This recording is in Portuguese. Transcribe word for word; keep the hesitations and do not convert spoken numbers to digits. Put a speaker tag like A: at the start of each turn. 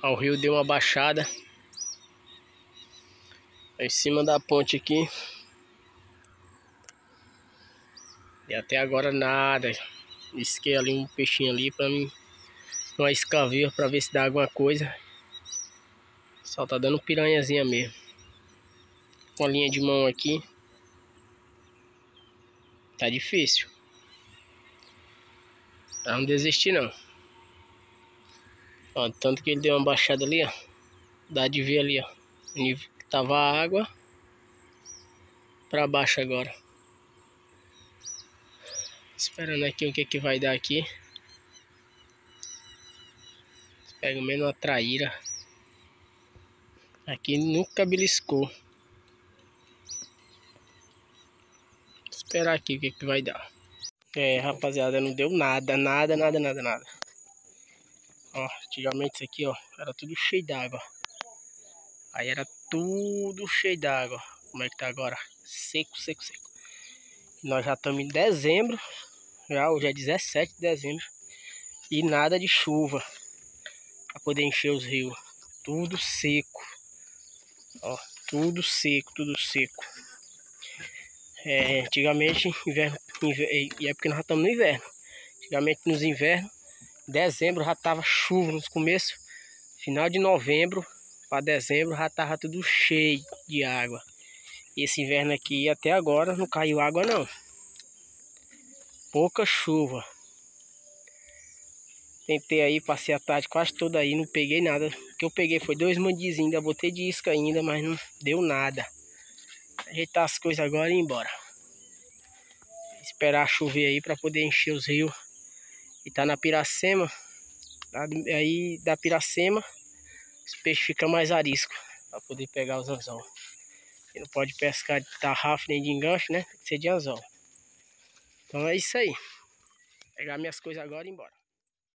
A: O rio deu uma baixada em cima da ponte aqui. E até agora nada. Isquei ali um peixinho ali pra mim, uma escavinha pra ver se dá alguma coisa. Só tá dando piranhazinha mesmo. Com a linha de mão aqui tá difícil. Pra não desistir não. Ó, tanto que ele deu uma baixada ali, ó. Dá de ver ali, ó, o nível que tava a água pra baixo agora. Esperando aqui o que que vai dar aqui. Pega menos uma traíra. Aqui nunca beliscou. Esperar aqui o que que vai dar. É, rapaziada, não deu nada, nada, nada, nada, nada. Ó, antigamente isso aqui, ó, era tudo cheio d'água. Aí era tudo cheio d'água. Como é que tá agora? Seco, seco, seco. Nós já estamos em dezembro. Já, hoje é dezessete de dezembro. E nada de chuva para poder encher os rios. Tudo seco. Ó, tudo seco, tudo seco. É, antigamente, inverno, inverno, e é porque nós já estamos no inverno. Antigamente nos invernos, dezembro já tava chuva no começo. Final de novembro para dezembro já tava tudo cheio de água. E esse inverno aqui até agora não caiu água não. Pouca chuva. Tentei aí, passei a tarde quase toda aí, não peguei nada. O que eu peguei foi dois mandizinhos, ainda botei de isca ainda, mas não deu nada. Ajeitar as coisas agora e ir embora. Esperar chover aí para poder encher os rios. E tá na Piracema. Aí da Piracema, os peixes ficam mais arisco para poder pegar os anzol. E não pode pescar de tarrafa nem de enganche, né? Tem que ser de anzol. Então é isso aí. Pegar minhas coisas agora e ir embora.